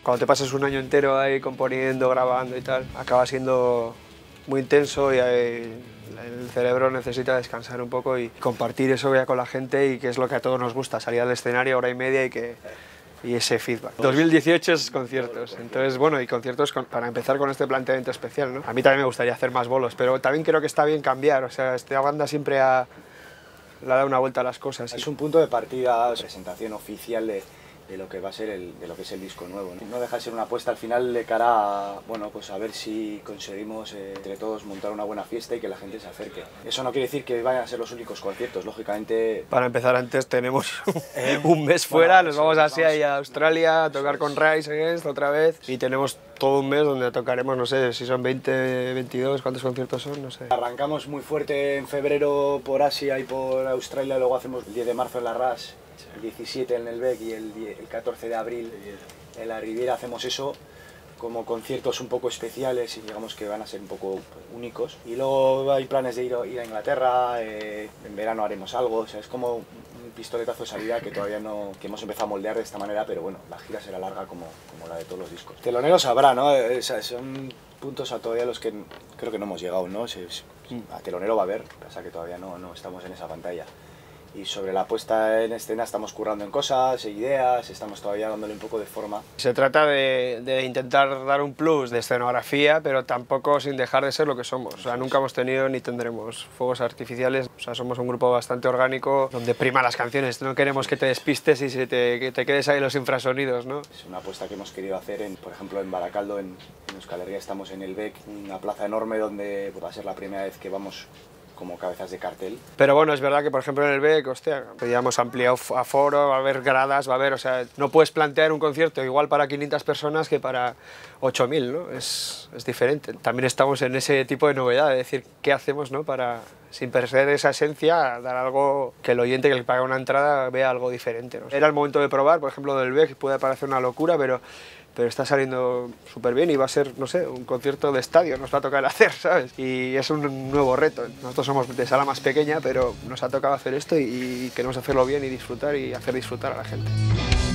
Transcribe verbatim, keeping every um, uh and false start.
Cuando te pasas un año entero ahí componiendo, grabando y tal, acaba siendo muy intenso y hay, el cerebro necesita descansar un poco y compartir eso ya con la gente, y que es lo que a todos nos gusta, salir al escenario hora y media y que y ese feedback. dos mil dieciocho es conciertos, entonces bueno, y conciertos con, para empezar con este planteamiento especial, ¿no? A mí también me gustaría hacer más bolos, pero también creo que está bien cambiar, o sea, esta banda siempre ha, le ha dado una vuelta a las cosas. Es un punto de partida, presentación oficial de, de lo que va a ser el, de lo que es el disco nuevo, ¿no? No deja de ser una apuesta al final de cara a, bueno, pues a ver si conseguimos eh, entre todos montar una buena fiesta y que la gente se acerque. Eso no quiere decir que vayan a ser los únicos conciertos, lógicamente. Para empezar, antes tenemos un mes fuera, bueno, nos vamos a Asia y a Australia a tocar con Rise Against otra vez, y tenemos todo un mes donde tocaremos, no sé, si son veinte, veintidós, ¿cuántos conciertos son? No sé. Arrancamos muy fuerte en febrero por Asia y por Australia, luego hacemos el diez de marzo en la Rush, el diecisiete en el B E C y el, el catorce de abril en la Riviera. Hacemos eso como conciertos un poco especiales y digamos que van a ser un poco únicos. Y luego hay planes de ir, ir a Inglaterra, eh, en verano haremos algo, o sea, es como un pistoletazo de salida que todavía no, que hemos empezado a moldear de esta manera, pero bueno, la gira será larga como, como la de todos los discos. Teloneros habrá, ¿no? O sea, son puntos a todavía los que creo que no hemos llegado, ¿no? Se, se, a telonero va a haber, pasa que todavía no, no estamos en esa pantalla. Y sobre la puesta en escena estamos currando en cosas, ideas, estamos todavía dándole un poco de forma. Se trata de, de intentar dar un plus de escenografía, pero tampoco sin dejar de ser lo que somos. O sea, nunca hemos tenido ni tendremos fuegos artificiales. O sea, somos un grupo bastante orgánico, donde prima las canciones. No queremos que te despistes y se te, que te quedes ahí en los infrasonidos, ¿no? Es una apuesta que hemos querido hacer, en, por ejemplo, en Baracaldo, en, en Euskal Herria, estamos en el B E C, una plaza enorme donde pues, va a ser la primera vez que vamos como cabezas de cartel. Pero bueno, es verdad que por ejemplo en el B E C, hostia, ya hemos ampliado aforo, va a haber gradas, va a haber, o sea, no puedes plantear un concierto igual para quinientas personas que para ocho mil, ¿no? Es, es diferente. También estamos en ese tipo de novedad, de decir, ¿qué hacemos, no? Para, sin perder esa esencia, dar algo que el oyente que le paga una entrada vea algo diferente, ¿no? Era el momento de probar, por ejemplo, del B E C puede parecer una locura, pero pero está saliendo súper bien y va a ser, no sé, un concierto de estadio, nos va a tocar hacer, ¿sabes? Y es un nuevo reto. Nosotros somos de sala más pequeña, pero nos ha tocado hacer esto y, y queremos hacerlo bien y disfrutar y hacer disfrutar a la gente.